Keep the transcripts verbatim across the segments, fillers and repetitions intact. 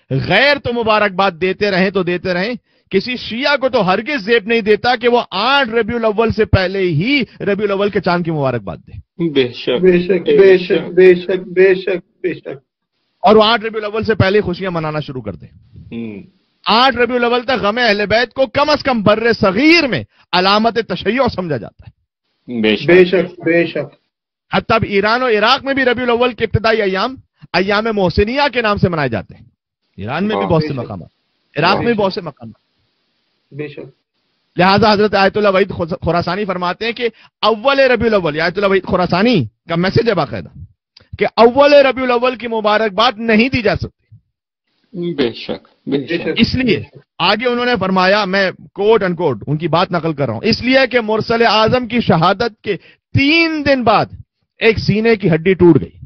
غیر تو مبارکباد دیتے رہیں تو دیتے رہیں، کسی شیعہ کو تو ہرگز زیب نہیں دیتا کہ وہ آٹھ ربیع الاول سے پہلے ہی ربیع الاول کے چاند کی مبارکباد دے. بے شک بے شک بے شک بے شک بے شک بے شک اور وہ آٹھ ربیع الاول سے پہلے ہی خوشیاں منانا شروع کر دیں. آٹھ ربیع الاول تک غم اہل بیت کو کم از کم بر صغیر میں علامت تشیع سمجھا جاتا ہے. بے شک بے شک بے شک حتی اب ایران و عراق میں بھی ربیع الاول کے ابتدائی ایام ایام محسنیہ کے نام سے منائے جاتے ہیں. ایران میں بھی بہت سے مقامات، عراق میں بھی بہت سے مقامات. بے شک. لہذا حضرت آیت اللہ وحید خراسانی فرماتے ہیں کہ اول ربیع الاول، آیت اللہ وحید خراسانی کا میسج ہے باقاعدہ کہ اول ربیع الاول کی مبارکباد نہیں دی جا سکتی. بے شک بے شک. اس لیے آگے انہوں نے فرمایا، میں کوٹ ان کوٹ ان کی بات نقل کر رہا ہوں، اس لیے کہ مرسل اعظم کی شہادت کے تین دن بعد ایک سینے کی ہڈی ٹوٹ گئی.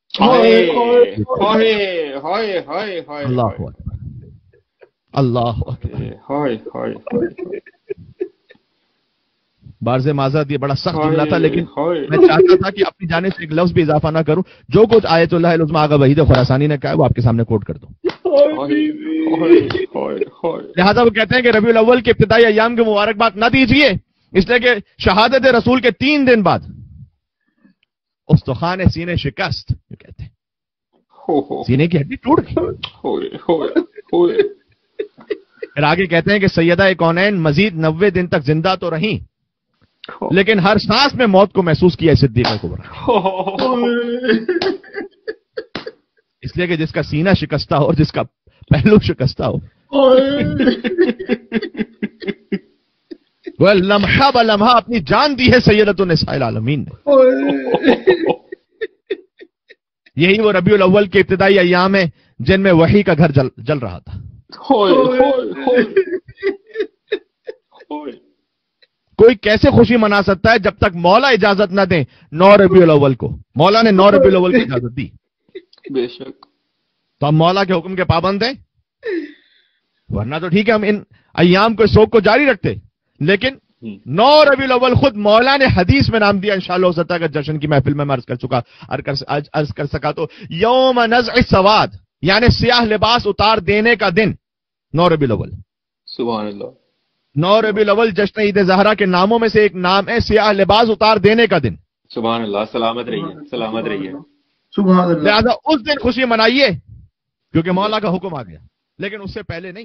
اللہ اکبر اللہ اکبر. بارز معذرت یہ بڑا سخت جملہ تھا، لیکن میں چاہتا تھا کہ اپنی جانب سے ایک لفظ بھی اضافہ نہ کروں. جو کچھ آیت اللہ العظمہ آغا وحید خراسانی نے کہا ہے وہ آپ کے سامنے کوٹ کر دوں. لہذا وہ کہتے ہیں کہ ربیع الاول کے ابتدائی ایام کی مبارکباد نہ دیجیے، اس لیے کہ شہادت رسول کے تین دن بعد استخوان سینے شکست، جو کہتے ہیں سینے کی ہڈی ٹوٹ گئی. پھر آگے کہتے ہیں کہ سیدہ کونین مزید نوے دن تک زندہ تو رہیں، لیکن ہر سانس میں موت کو محسوس کیا صدیقہ کبریٰ. اس لیے کہ جس کا سینہ شکستہ ہو اور جس کا پہلو شکستہ ہو، وہ لمحہ با لمحہ اپنی جان دی ہے سیدۃ النساء العالمین نے. یہی وہ ربیع الاول کے ابتدائی ایام ہیں جن میں وحی کا گھر جل, جل رہا تھا. کوئی کیسے خوشی منا سکتا ہے جب تک مولا اجازت نہ دیں؟ نو ربیع الاول کو مولا نے نو ربیع الاول کو اجازت دی. بے شک. تو ہم مولا کے حکم کے پابند ہیں، ورنہ تو ٹھیک ہے ہم ان ایام کو شوق کو جاری رکھتے، لیکن نو ربیع الاول خود مولا نے حدیث میں نام دیا. انشاءاللہ ہو سکتا ہے کہ جشن کی محفل میں میں عرض کر چکا عرض کر سکا تو یوم نزع السواد، یعنی سیاہ لباس اتار دینے کا دن نو ربیع الاول. سبحان اللہ. نو ربیع الاول جشن عید زہرا کے ناموں میں سے ایک نام ہے سیاہ لباس اتار دینے کا دن. سبحان اللہ. سلامت رہیے سلامت رہیے. سبحان اللہ. لہذا اس دن خوشی منائیے کیونکہ مولا کا حکم آ گیا، لیکن اس سے پہلے نہیں.